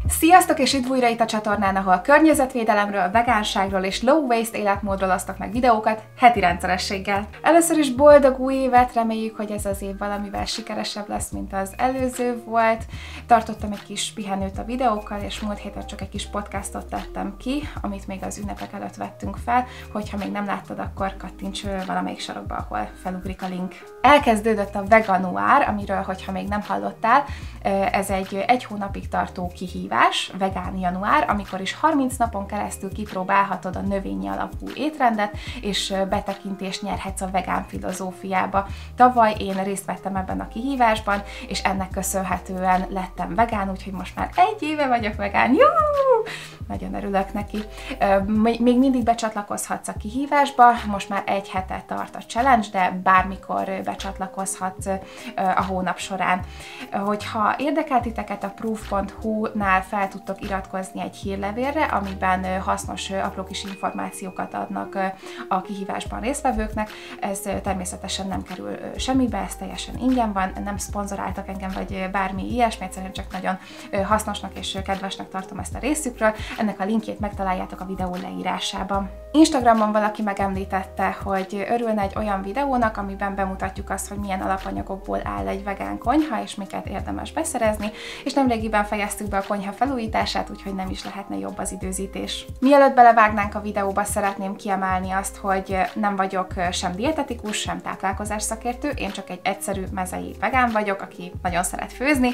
Sziasztok, és üdv újra itt a csatornán, ahol környezetvédelemről, vegánságról és low waste életmódról osztok meg videókat heti rendszerességgel. Először is boldog új évet, reméljük, hogy ez az év valamivel sikeresebb lesz, mint az előző volt. Tartottam egy kis pihenőt a videókkal, és múlt héten csak egy kis podcastot tettem ki, amit még az ünnepek előtt vettünk fel. Hogyha még nem láttad, akkor kattints valamelyik sarokba, ahol felugrik a link. Elkezdődött a veganuár, amiről, hogyha még nem hallottál, ez egy hónapig tartó kihívás, vegán január, amikor is 30 napon keresztül kipróbálhatod a növényi alapú étrendet, és betekintést nyerhetsz a vegán filozófiába. Tavaly én részt vettem ebben a kihívásban, és ennek köszönhetően lettem vegán, úgyhogy most már 1 éve vagyok vegán. Jú! Nagyon örülök neki. Még mindig becsatlakozhatsz a kihívásba, most már 1 hete tart a challenge, de bármikor becsatlakozhatsz a hónap során. Hogyha érdekel titeket, a proof.hu-nál fel tudtok iratkozni egy hírlevélre, amiben hasznos apró kis információkat adnak a kihívásban résztvevőknek. Ez természetesen nem kerül semmibe, ez teljesen ingyen van, nem szponzoráltak engem, vagy bármi ilyesmi, egyszerűen csak nagyon hasznosnak és kedvesnek tartom ezt a részükről. Ennek a linkjét megtaláljátok a videó leírásában. Instagramon valaki megemlítette, hogy örülne egy olyan videónak, amiben bemutatjuk azt, hogy milyen alapanyagokból áll egy vegán konyha, és miket érdemes beszerezni, és nemrégiben fejeztük be a konyha felújítását, úgyhogy nem is lehetne jobb az időzítés. Mielőtt belevágnánk a videóba, szeretném kiemelni azt, hogy nem vagyok sem dietetikus, sem táplálkozás szakértő, én csak egy egyszerű mezei vegán vagyok, aki nagyon szeret főzni,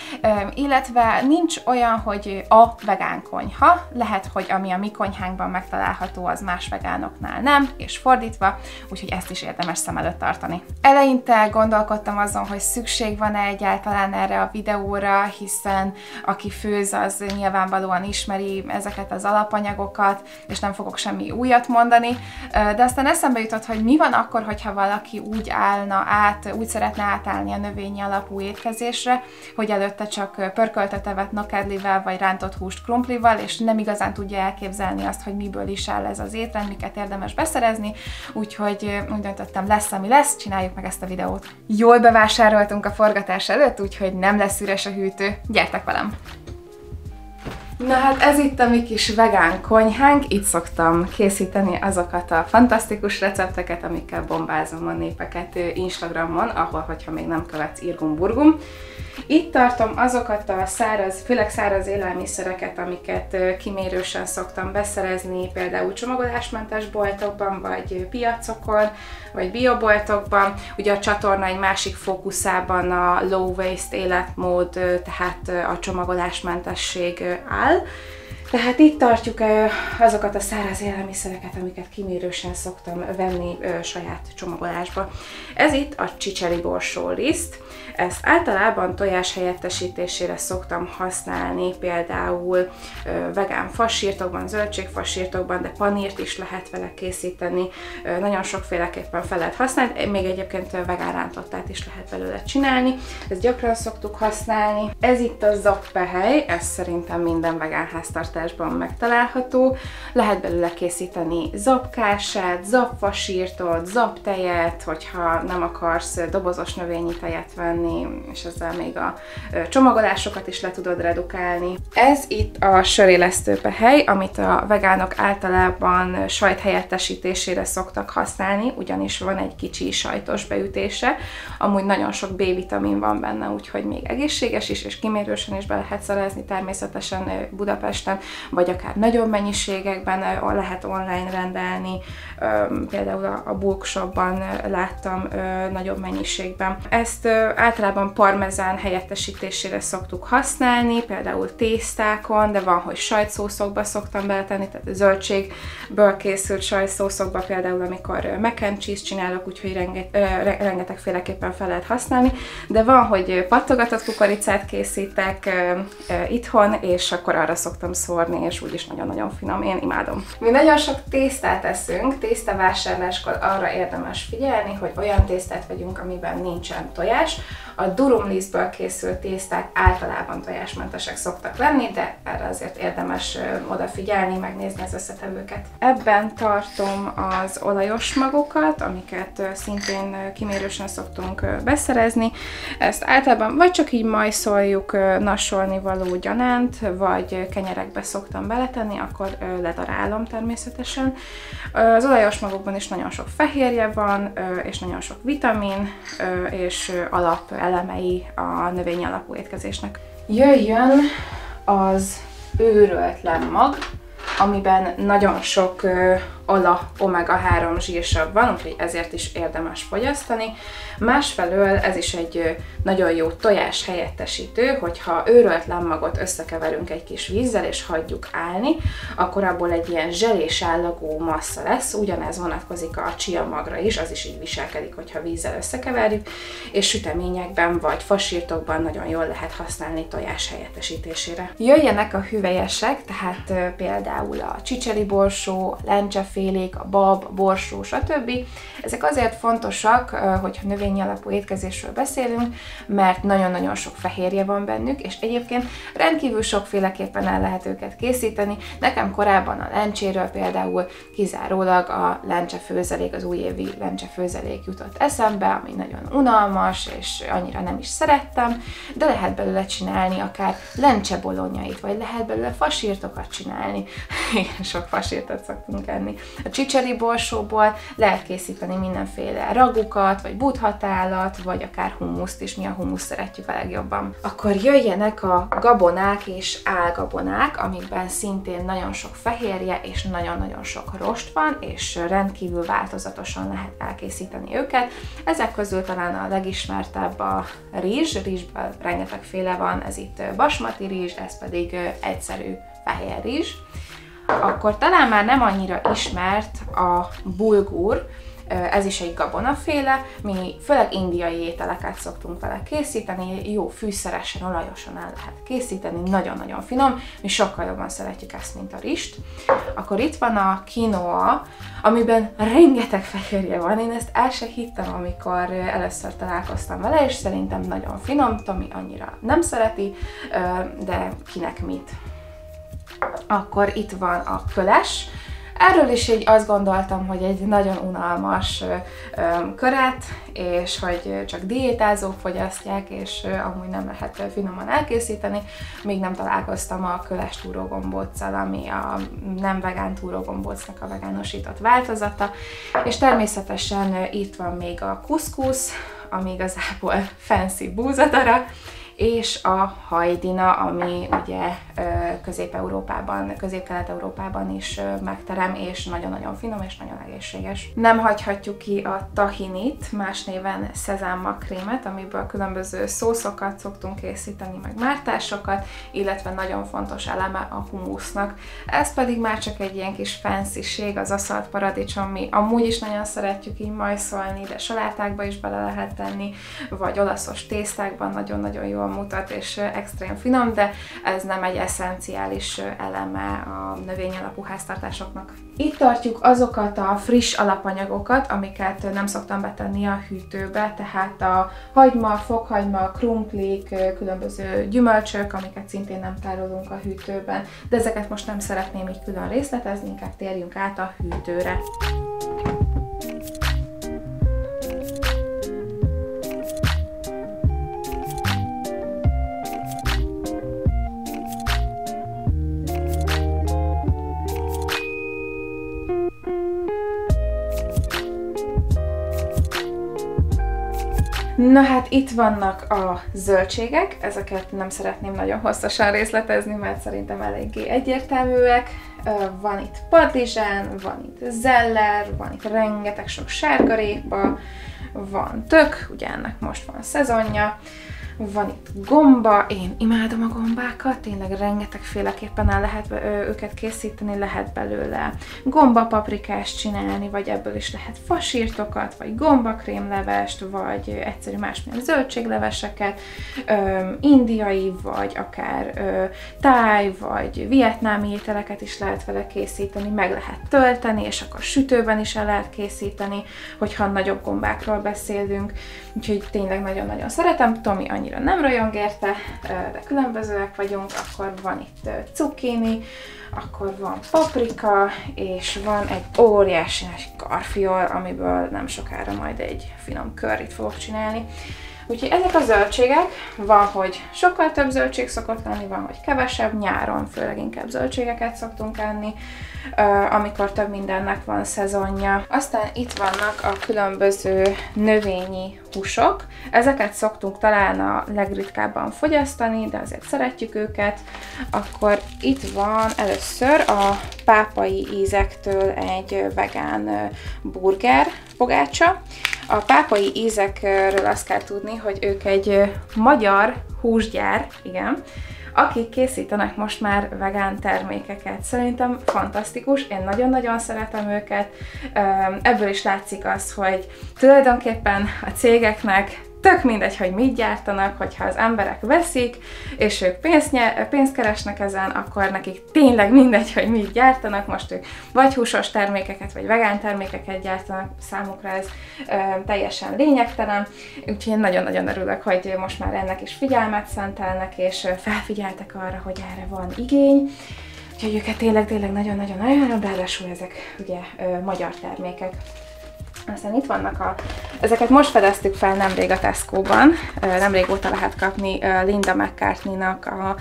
illetve nincs olyan, hogy a vegán konyha, lehet, hogy ami a mi konyhánkban megtalálható, az más vegánoknál nem, és fordítva, úgyhogy ezt is érdemes szem előtt tartani. Eleinte gondolkodtam azon, hogy szükség van-e egyáltalán erre a videóra, hiszen aki főz, az nyilvánvalóan ismeri ezeket az alapanyagokat, és nem fogok semmi újat mondani, de aztán eszembe jutott, hogy mi van akkor, hogyha valaki úgy állna át, úgy szeretne átállni a növényi alapú étkezésre, hogy előtte csak pörköltet evett nokedlivel, vagy rántott húst krumplival, és nem igazán tudja elképzelni azt, hogy miből is áll ez az étrend, miket érdemes beszerezni, úgyhogy úgy döntöttem, lesz, ami lesz, csináljuk meg ezt a videót. Jól bevásároltunk a forgatás előtt, úgyhogy nem lesz üres a hűtő. Gyertek velem! Na hát ez itt a mi kis vegán konyhánk, itt szoktam készíteni azokat a fantasztikus recepteket, amikkel bombázom a népeket Instagramon, ahol, hogyha még nem követsz, irgum-burgum. Itt tartom azokat a főleg száraz élelmiszereket, amiket kimérősen szoktam beszerezni, például csomagolásmentes boltokban, vagy piacokon, vagy bioboltokban. Ugye a csatorna egy másik fókuszában a low waste életmód, tehát a csomagolásmentesség áll. Tehát itt tartjuk azokat a száraz élelmiszereket, amiket kimérősen szoktam venni saját csomagolásba. Ez itt a csicseri borsóliszt. Ezt általában tojás helyettesítésére szoktam használni, például vegán fassírtokban, zöldségfassírtokban, de panírt is lehet vele készíteni. Nagyon sokféleképpen fel lehet használni, még egyébként vegán rántottát is lehet belőle csinálni. Ezt gyakran szoktuk használni. Ez itt a zappehely, ez szerintem minden vegán háztartásban megtalálható. Lehet belőle készíteni zapkását, zapfasírtot, zaptejet, hogyha nem akarsz dobozos növényi tejet venni, és ezzel még a csomagolásokat is le tudod redukálni. Ez itt a sörélesztőpehely, amit a vegánok általában sajt helyettesítésére szoktak használni, ugyanis van egy kicsi sajtos beütése, amúgy nagyon sok B-vitamin van benne, úgyhogy még egészséges is, és kimérősen is be lehet szerezni, természetesen Budapesten, vagy akár nagyobb mennyiségekben lehet online rendelni, például a bulk shopban láttam nagyobb mennyiségben. Ezt általában parmezán helyettesítésére szoktuk használni, például tésztákon, de van, hogy sajtszószokba szoktam beletenni, tehát zöldségből készült sajtszószokba, például amikor mac and cheese csinálok, úgyhogy rengetegféleképpen fel lehet használni, de van, hogy pattogatott kukoricát készítek itthon, és akkor arra szoktam szórni csatorni, és úgyis nagyon-nagyon finom, én imádom. Mi nagyon sok tésztát eszünk, tésztavásárláskor arra érdemes figyelni, hogy olyan tésztát vegyünk, amiben nincsen tojás. A durumlisztből készült tészták általában tojásmentesek szoktak lenni, de erre azért érdemes odafigyelni, megnézni az összetevőket. Ebben tartom az olajos magokat, amiket szintén kimérősen szoktunk beszerezni. Ezt általában vagy csak így majszoljuk nasolni való gyanánt, vagy kenyerekbe szoktam beletenni, akkor ledarálom természetesen. Az olajos magokban is nagyon sok fehérje van, és nagyon sok vitamin, és alapelemei a növény alapú étkezésnek. Jöjjön az őrölt lemmag, amiben nagyon sok omega-3 zsírsav van, úgyhogy ezért is érdemes fogyasztani. Másfelől ez is egy nagyon jó tojás helyettesítő, hogyha őrölt lemmagot összekeverünk egy kis vízzel és hagyjuk állni, akkor abból egy ilyen zselés állagú massza lesz, ugyanez vonatkozik a chia magra is, az is így viselkedik, hogyha vízzel összekeverjük, és süteményekben vagy fasírtokban nagyon jól lehet használni tojás helyettesítésére. Jöjjenek a hüvelyesek, tehát például a csicseri borsó, lencsefélék, a bab, borsó, stb. Ezek azért fontosak, hogyha növényi alapú étkezésről beszélünk, mert nagyon-nagyon sok fehérje van bennük, és egyébként rendkívül sokféleképpen el lehet őket készíteni. Nekem korábban a lencséről például kizárólag a lencsefőzelék, az újévi lencsefőzelék jutott eszembe, ami nagyon unalmas, és annyira nem is szerettem, de lehet belőle csinálni akár lencsebolonyait, vagy lehet belőle fasírtokat csinálni. Igen, sok fasírtot szoktunk enni. A csicseri borsóból lehet készíteni mindenféle ragukat, vagy buthatálat, vagy akár humuszt is, mi a humuszt szeretjük a legjobban. Akkor jöjjenek a gabonák és álgabonák, amikben szintén nagyon sok fehérje és nagyon-nagyon sok rost van, és rendkívül változatosan lehet elkészíteni őket. Ezek közül talán a legismertebb a rizsből rengetegféle van, ez itt basmati rizs, ez pedig egyszerű fehér rizs. Akkor talán már nem annyira ismert a bulgur, ez is egy gabonaféle, mi főleg indiai ételeket szoktunk vele készíteni, jó fűszeresen, olajosan el lehet készíteni, nagyon-nagyon finom, mi sokkal jobban szeretjük ezt, mint a rizst. Akkor itt van a quinoa, amiben rengeteg fehérje van, én ezt el se hittem, amikor először találkoztam vele, és szerintem nagyon finom, Tomi annyira nem szereti, de kinek mit. Akkor itt van a köles. Erről is így azt gondoltam, hogy egy nagyon unalmas köret, és hogy csak diétázók fogyasztják, és amúgy nem lehet finoman elkészíteni, még nem találkoztam a köles túrógombóccal, ami a nem vegán túrógombócnak a vegánosított változata, és természetesen itt van még a kuszkusz, ami igazából fancy búzadara, és a hajdina, ami ugye Közép-Európában, Közép-Kelet-Európában is megterem, és nagyon-nagyon finom és nagyon egészséges. Nem hagyhatjuk ki a tahinit, más néven szezámmakrémet, amiből különböző szószokat szoktunk készíteni, meg mártásokat, illetve nagyon fontos eleme a humusznak. Ez pedig már csak egy ilyen kis fancy-ség, az aszalt paradicsom, mi amúgy is nagyon szeretjük így majszolni, de salátákba is bele lehet tenni, vagy olaszos tésztákban nagyon-nagyon jól mutat, és extrém finom, de ez nem egy eszenciális eleme a növényalapú háztartásoknak. Itt tartjuk azokat a friss alapanyagokat, amiket nem szoktam betenni a hűtőbe, tehát a hagyma, fokhagyma, krumplik, különböző gyümölcsök, amiket szintén nem tárolunk a hűtőben, de ezeket most nem szeretném így külön részletezni, inkább térjünk át a hűtőre. Na hát itt vannak a zöldségek, ezeket nem szeretném nagyon hosszasan részletezni, mert szerintem eléggé egyértelműek. Van itt padlizsán, van itt zeller, van itt rengeteg sok sárgarépa, van tök, ugye ennek most van szezonja, Van itt gomba, én imádom a gombákat, tényleg rengetegféleképpen el lehet őket készíteni, lehet belőle gombapaprikást csinálni, vagy ebből is lehet fasírtokat, vagy gombakrémlevest, vagy egyszerű másmilyen zöldségleveseket, indiai, vagy akár táj, vagy vietnámi ételeket is lehet vele készíteni, meg lehet tölteni, és akkor sütőben is el lehet készíteni, hogyha nagyobb gombákról beszélünk, úgyhogy tényleg nagyon-nagyon szeretem. Tomi annyira nem rajong érte, de különbözőek vagyunk. Akkor van itt cukkini, akkor van paprika, és van egy óriási nagy karfiol, amiből nem sokára majd egy finom curryt fogok csinálni. Úgyhogy ezek a zöldségek, van, hogy sokkal több zöldség szokott lenni, van, hogy kevesebb, nyáron főleg inkább zöldségeket szoktunk enni, amikor több mindennek van szezonja. Aztán itt vannak a különböző növényi húsok. Ezeket szoktunk talán a legritkábban fogyasztani, de azért szeretjük őket. Akkor itt van először a pápai ízektől egy vegán burger pogácsa. A pápai ízekről azt kell tudni, hogy ők egy magyar húsgyár, igen, akik készítenek most már vegán termékeket. Szerintem fantasztikus, én nagyon-nagyon szeretem őket. Ebből is látszik az, hogy tulajdonképpen a cégeknek tök mindegy, hogy mit gyártanak, hogyha az emberek veszik, és ők pénzt keresnek ezen, akkor nekik tényleg mindegy, hogy mit gyártanak. Most ők vagy húsos termékeket, vagy vegán termékeket gyártanak, számukra ez teljesen lényegtelen. Úgyhogy én nagyon-nagyon örülök, hogy most már ennek is figyelmet szentelnek, és felfigyeltek arra, hogy erre van igény. Úgyhogy őket tényleg nagyon-nagyon ajánlom, ráadásul ezek ugye magyar termékek. Aztán itt vannak ezeket most fedeztük fel nemrég a Tesco-ban, nemrég óta lehet kapni Linda McCartney-nak a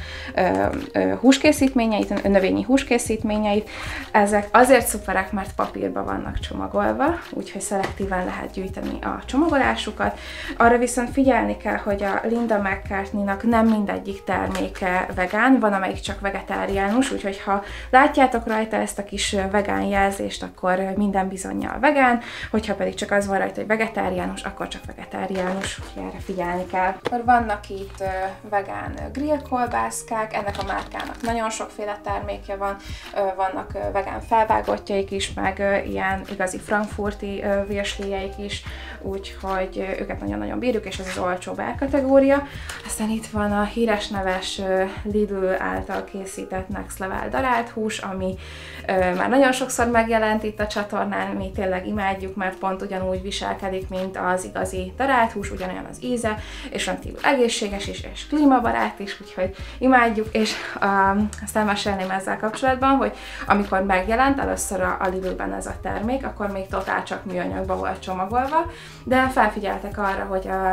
húskészítményeit, növényi húskészítményeit. Ezek azért szuperek, mert papírba vannak csomagolva, úgyhogy szelektíven lehet gyűjteni a csomagolásukat. Arra viszont figyelni kell, hogy a Linda McCartney-nak nem mindegyik terméke vegán, van amelyik csak vegetáriánus, úgyhogy ha látjátok rajta ezt a kis vegán jelzést, akkor minden bizonnyal vegán, hogyha pedig csak az van rajta, hogy vegetáriánus, akkor csak vegetáriánus, úgyhogy erre figyelni kell. Akkor vannak itt vegán grillkolbászkák, ennek a márkának nagyon sokféle termékje van, vannak vegán felvágottjaik is, meg ilyen igazi frankfurti virslijeik is, úgyhogy őket nagyon-nagyon bírjuk, és ez az olcsóbb árkategória. Aztán itt van a híres neves Lidl által készített Next Level darált hús, ami már nagyon sokszor megjelent itt a csatornán, mi tényleg imádjuk, mert pont ugyanúgy viselkedik, mint az igazi darált hús, ugyanolyan az íze, és rendkívül egészséges is, és klímabarát is, úgyhogy imádjuk, és azt elmesélném ezzel kapcsolatban, hogy amikor megjelent először a Lidlben ez a termék, akkor még totál csak műanyagba volt csomagolva, de felfigyeltek arra,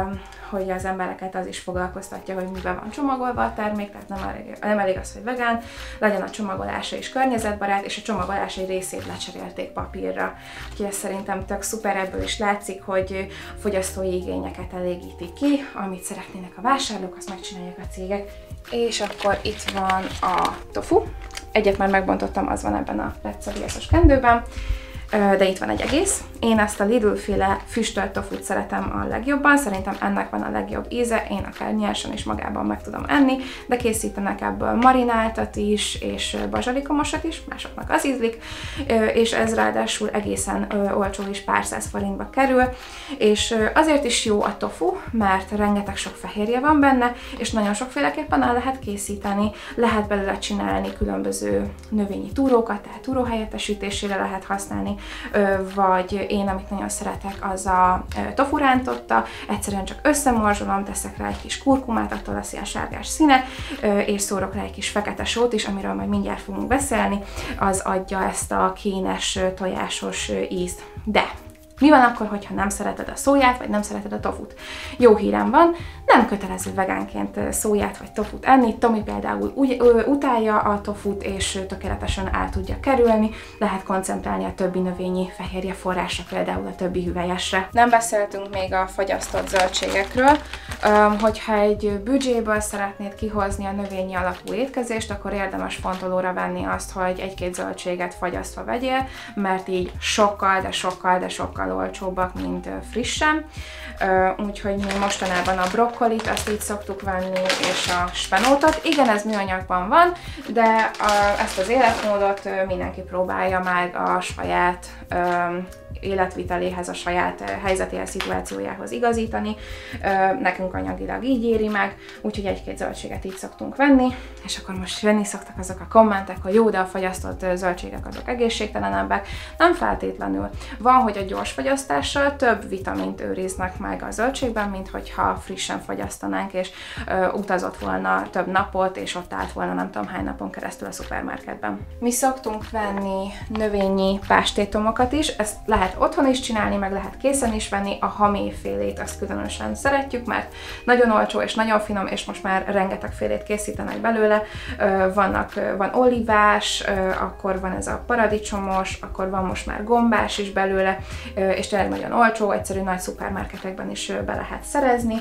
hogy az embereket az is foglalkoztatja, hogy miben van csomagolva a termék, tehát nem elég az, hogy vegán, legyen a csomagolása is környezetbarát, és a csomagolás egy részét lecserélték papírra. Úgyhogy ez szerintem tök szuper, ebből is látszik, hogy a fogyasztói igényeket elégítik ki, amit szeretnének a vásárlók, azt megcsinálják a cégek. És akkor itt van a tofu. Egyet már megbontottam, az van ebben a retszabíjaszos kendőben, de itt van egy egész. Én ezt a Lidl-féle füstölt tofut szeretem a legjobban, szerintem ennek van a legjobb íze, én akár nyersen is magában meg tudom enni, de készítenek ebből marináltat is, és bazsalikomosat is, másoknak az ízlik, és ez ráadásul egészen olcsó is, pár száz forintba kerül, és azért is jó a tofu, mert rengeteg sok fehérje van benne, és nagyon sokféleképpen el lehet készíteni, lehet belőle csinálni különböző növényi túrókat, tehát túróhelyettesítésére lehet használni, vagy én, amit nagyon szeretek, az a tofu rántotta, egyszerűen csak összemorzsolom, teszek rá egy kis kurkumát, attól lesz ilyen sárgás színe, és szórok rá egy kis fekete sót is, amiről majd mindjárt fogunk beszélni, az adja ezt a kénes, tojásos ízt. De mi van akkor, hogyha nem szereted a szóját, vagy nem szereted a tofut? Jó hírem van, nem kötelező vegánként szóját vagy tofut enni. Tomi például utálja a tofut, és tökéletesen el tudja kerülni. Lehet koncentrálni a többi növényi fehérje forrásra, például a többi hüvelyesre. Nem beszéltünk még a fagyasztott zöldségekről. Hogyha egy büdzséből szeretnéd kihozni a növényi alapú étkezést, akkor érdemes fontolóra venni azt, hogy egy-két zöldséget fagyasztva vegyél, mert így sokkal, de sokkal olcsóbbak, mint frissen. Úgyhogy mi mostanában a brokkoli brokkolit, azt így szoktuk venni, és a spenótot. Igen, ez műanyagban van, de ezt az életmódot mindenki próbálja meg a saját életviteléhez, a saját helyzetéhez, szituációjához igazítani. Nekünk anyagilag így éri meg, úgyhogy egy-két zöldséget így szoktunk venni, és akkor most jönni szoktak azok a kommentek, hogy jó, de a fagyasztott zöldségek azok egészségtelenebbek. Nem feltétlenül. Van, hogy a gyors fagyasztással több vitamint őriznek meg a zöldségben, mint hogyha frissen fagyasztanánk, és utazott volna több napot, és ott állt volna nem tudom hány napon keresztül a szupermarketben. Mi szoktunk venni növényi pástétomokat is, ezt lehet otthon is csinálni, meg lehet készen is venni. A hamélyfélét azt különösen szeretjük, mert nagyon olcsó és nagyon finom, és most már rengeteg félét készítenek belőle. Van olivás, akkor van ez a paradicsomos, akkor van most már gombás is belőle, és tényleg nagyon olcsó, egyszerű nagy szupermarketekben is be lehet szerezni,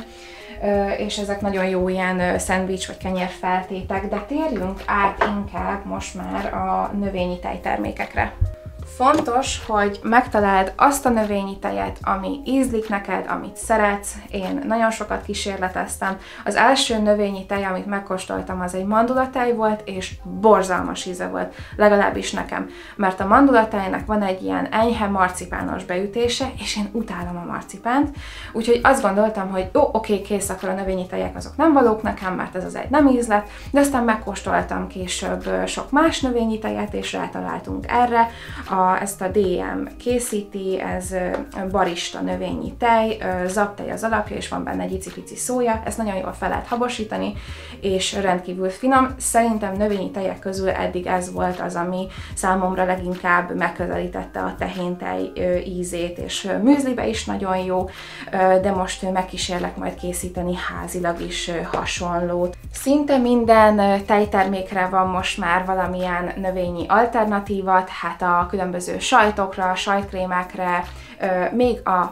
és ezek nagyon jó ilyen szendvics vagy kenyérfeltétek, de térjünk át inkább most már a növényi tejtermékekre. Fontos, hogy megtaláld azt a növényi tejet, ami ízlik neked, amit szeretsz. Én nagyon sokat kísérleteztem. Az első növényi tej, amit megkóstoltam, az egy mandulatej volt, és borzalmas íze volt, legalábbis nekem. Mert a mandulatejnek van egy ilyen enyhe marcipános beütése, és én utálom a marcipánt. Úgyhogy azt gondoltam, hogy jó, oké, kész, akkor a növényi tejek azok nem valók nekem, mert ez az egy nem ízlet, de aztán megkóstoltam később sok más növényi tejet, és rátaláltunk erre. Ezt a DM készíti, ez barista növényi tej, zaptej az alapja, és van benne egy icipici szója, ezt nagyon jól fel lehet habosítani, és rendkívül finom. Szerintem növényi tejek közül eddig ez volt az, ami számomra leginkább megközelítette a tehéntej ízét, és műzlibe is nagyon jó, de most megkísérlek majd készíteni házilag is hasonlót. Szinte minden tejtermékre van most már valamilyen növényi alternatíva, hát a különböző sajtokra, sajtkrémekre, még a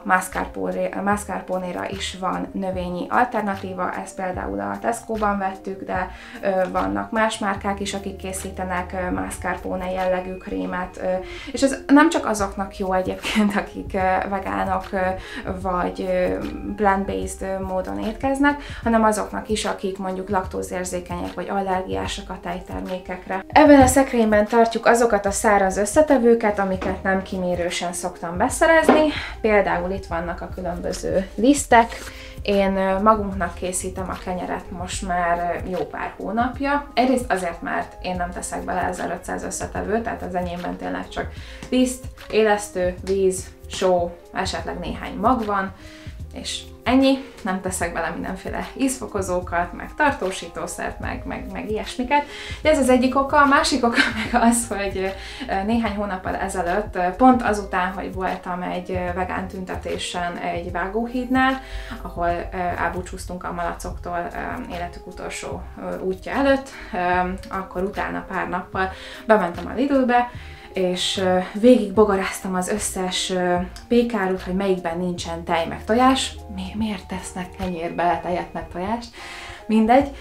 mascarpone-ra is van növényi alternatíva, ezt például a Tesco-ban vettük, de vannak más márkák is, akik készítenek mascarpone jellegű krémet, és ez nem csak azoknak jó egyébként, akik vegánok vagy plant-based módon étkeznek, hanem azoknak is, akik mondjuk laktózérzékenyek vagy allergiások a tejtermékekre. Ebben a szekrényben tartjuk azokat a száraz összetevőket, amiket nem kimérősen szoktam beszerezni. Például itt vannak a különböző lisztek. Én magunknak készítem a kenyeret most már jó pár hónapja. Egyrészt azért, mert én nem teszek bele 1500 összetevőt, tehát az enyémben tényleg csak liszt, élesztő, víz, só, esetleg néhány mag van, és ennyi, nem teszek bele mindenféle ízfokozókat, meg tartósítószert, meg ilyesmiket. De ez az egyik oka, a másik oka meg az, hogy néhány hónappal ezelőtt, pont azután, hogy voltam egy vegán tüntetésen egy vágóhídnál, ahol elbúcsúztunk a malacoktól életük utolsó útja előtt, akkor utána pár nappal bementem a Lidlbe, és végig bogaráztam az összes pékárút, hogy melyikben nincsen tej meg tojás. Miért tesznek kenyérbe tejet meg tojást? Mindegy.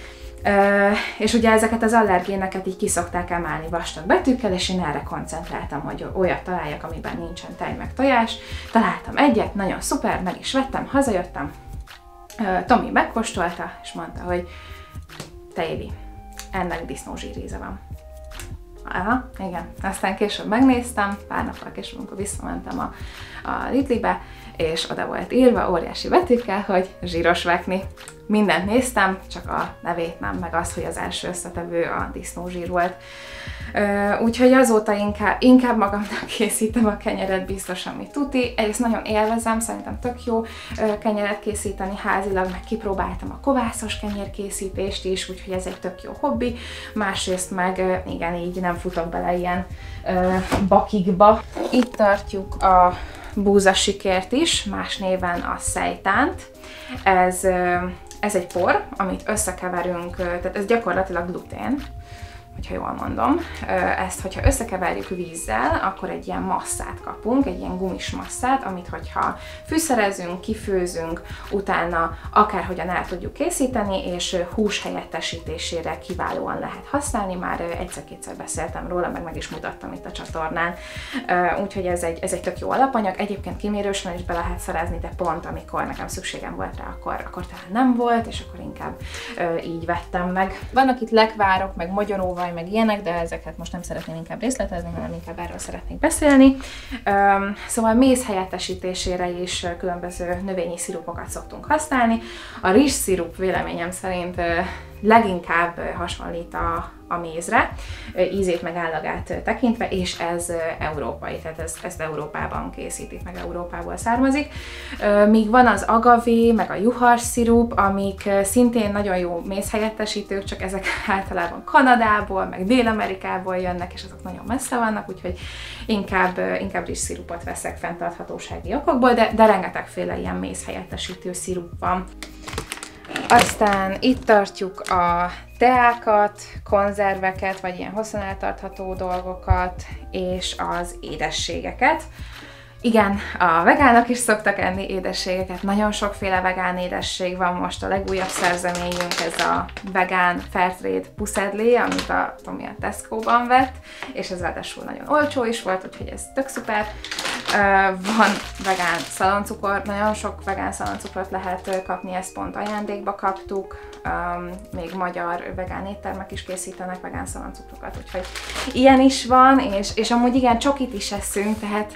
És ugye ezeket az allergéneket így ki szokták emelni vastag betűkkel, és én erre koncentráltam, hogy olyat találjak, amiben nincsen tej meg tojás. Találtam egyet, nagyon szuper, meg is vettem, hazajöttem. Tomi megkóstolta, és mondta, hogy te Évi, ennek disznózsíríze van. Aha, igen. Aztán később megnéztem, pár nappal később, amikor visszamentem a Lidlibe, és oda volt írva óriási betűkkel, hogy zsíros vekni. Mindent néztem, csak a nevét nem, meg az, hogy az első összetevő a disznózsír volt. Úgyhogy azóta inkább magamnak készítem a kenyeret, biztos, ami tuti. Egyrészt nagyon élvezem, szerintem tök jó kenyeret készíteni házilag, meg kipróbáltam a kovászos kenyérkészítést is, úgyhogy ez egy tök jó hobbi. Másrészt meg igen, így nem futok bele ilyen bakikba. Itt tartjuk a búzasikért is, más néven a szejtánt. Ez egy por, amit összekeverünk, tehát ez gyakorlatilag glutén. hogyha jól mondom. Ezt, hogyha összekeverjük vízzel, akkor egy ilyen masszát kapunk, egy ilyen gumis masszát, amit hogyha fűszerezünk, kifőzünk, utána akárhogyan el tudjuk készíteni, és hús helyettesítésére kiválóan lehet használni. Már egyszer-kétszer beszéltem róla, meg is mutattam itt a csatornán. Úgyhogy ez egy tök jó alapanyag. Egyébként kimérősen is be lehet szerezni, de pont amikor nekem szükségem volt rá, akkor talán nem volt, és akkor inkább így vettem meg. Vannak itt lekvárok, meg magyaróvaj, meg ilyenek, de ezeket most nem szeretném inkább részletezni, hanem inkább erről szeretnék beszélni. Szóval méz helyettesítésére is különböző növényi szirupokat szoktunk használni. A rizsszirup véleményem szerint leginkább hasonlít a mézre, ízét meg állagát tekintve, és ez európai, tehát ezt Európában készítik, meg Európából származik. Míg van az agavé, meg a juhas szirup, amik szintén nagyon jó mézhelyettesítők, csak ezek általában Kanadából, meg Dél-Amerikából jönnek, és azok nagyon messze vannak, úgyhogy inkább rizsszirupot veszek fenntarthatósági okokból, de rengetegféle ilyen mézhelyettesítő szirup van. Aztán itt tartjuk a teákat, konzerveket, vagy ilyen hosszan eltartható dolgokat, és az édességeket. Igen, a vegánok is szoktak enni édességeket, nagyon sokféle vegán édesség van, most a legújabb szerzeményünk ez a vegán Fairtrade puszedlé, amit a Tomi a Tesco-ban vett, és ez ráadásul nagyon olcsó is volt, úgyhogy ez tök szuper. Van vegán szaloncukor, nagyon sok vegán szaloncukrot lehet kapni, ezt pont ajándékba kaptuk, még magyar vegán éttermek is készítenek vegán szaloncukrokat, úgyhogy ilyen is van, és amúgy igen, csokit is eszünk, tehát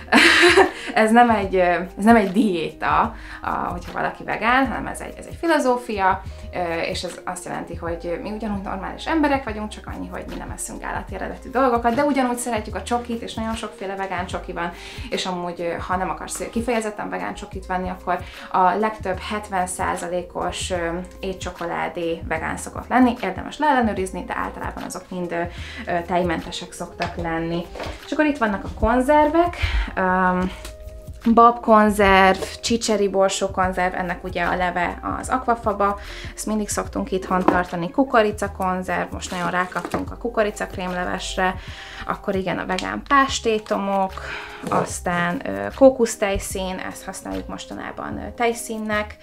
ez nem egy diéta, hogyha valaki vegán, hanem ez egy filozófia, és ez azt jelenti, hogy mi ugyanúgy normális emberek vagyunk, csak annyi, hogy mi nem eszünk állati eredetű dolgokat, de ugyanúgy szeretjük a csokit, és nagyon sokféle vegán csoki van, és amúgy, ha nem akarsz kifejezetten vegán csokit venni, akkor a legtöbb 70%-os étcsokoládé vegán szokott lenni, érdemes leellenőrizni, de általában azok mind tejmentesek szoktak lenni. És akkor itt vannak a konzervek, babkonzerv, csicseri borsó konzerv, ennek ugye a leve az akvafaba, ezt mindig szoktunk itthon tartani, kukoricakonzerv, most nagyon rákaptunk a kukoricakrémlevesre, akkor igen, a vegán pástétomok, aztán kókusztejszín, ezt használjuk mostanában tejszínnek,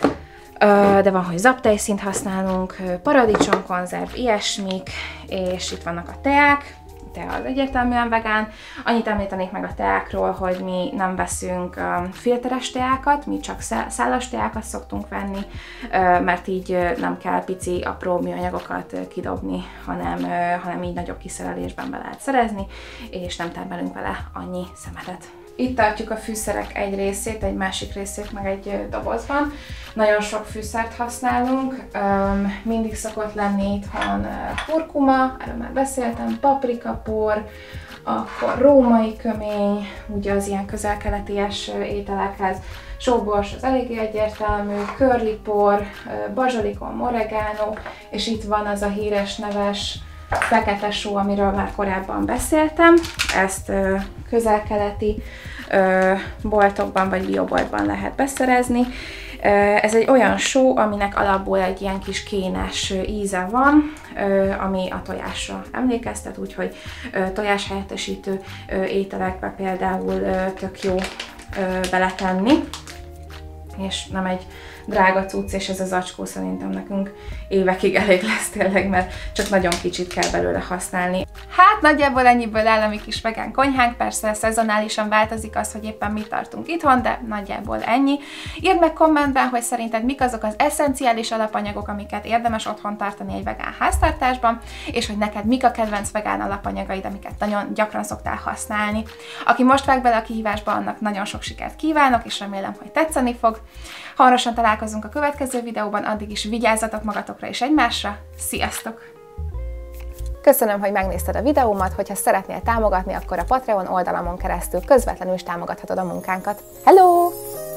de van, hogy zaptejszínt használunk, paradicsomkonzerv, ilyesmik, és itt vannak a teák. Tea az egyértelműen vegán. Annyit említenék meg a teákról, hogy mi nem veszünk filteres teákat, mi csak szálas teákat szoktunk venni, mert így nem kell pici, apró műanyagokat kidobni, hanem így nagyobb kiszerelésben be lehet szerezni, és nem termelünk vele annyi szemetet. Itt tartjuk a fűszerek egy részét, egy másik részét meg egy dobozban. Nagyon sok fűszert használunk, mindig szokott lenni itthon kurkuma, erről már beszéltem, paprikapor, akkor római kömény, ugye az ilyen közel-keleties ételekhez, sóbors az eléggé egyértelmű, curlypor, bazsalikom, oregano, és itt van az a híres neves fekete só, amiről már korábban beszéltem. Ezt közel-keleti boltokban vagy bioboltban lehet beszerezni. Ez egy olyan só, aminek alapból egy ilyen kis kénes íze van, ami a tojásra emlékeztet, úgyhogy tojáshelyettesítő ételekbe például tök jó beletenni, és nem egy drága cucc, és ez a zacskó szerintem nekünk évekig elég lesz tényleg, mert csak nagyon kicsit kell belőle használni. Hát nagyjából ennyiből áll a mi kis vegán konyhánk, persze szezonálisan változik az, hogy éppen mit tartunk itthon, de nagyjából ennyi. Írd meg kommentben, hogy szerinted mik azok az eszenciális alapanyagok, amiket érdemes otthon tartani egy vegán háztartásban, és hogy neked mik a kedvenc vegán alapanyagaid, amiket nagyon gyakran szoktál használni. Aki most vág bele a kihívásba, annak nagyon sok sikert kívánok, és remélem, hogy tetszeni fog. Hamarosan találkozunk a következő videóban, addig is vigyázzatok magatokra és egymásra. Sziasztok! Köszönöm, hogy megnézted a videómat, hogyha szeretnél támogatni, akkor a Patreon oldalamon keresztül közvetlenül is támogathatod a munkánkat. Hello!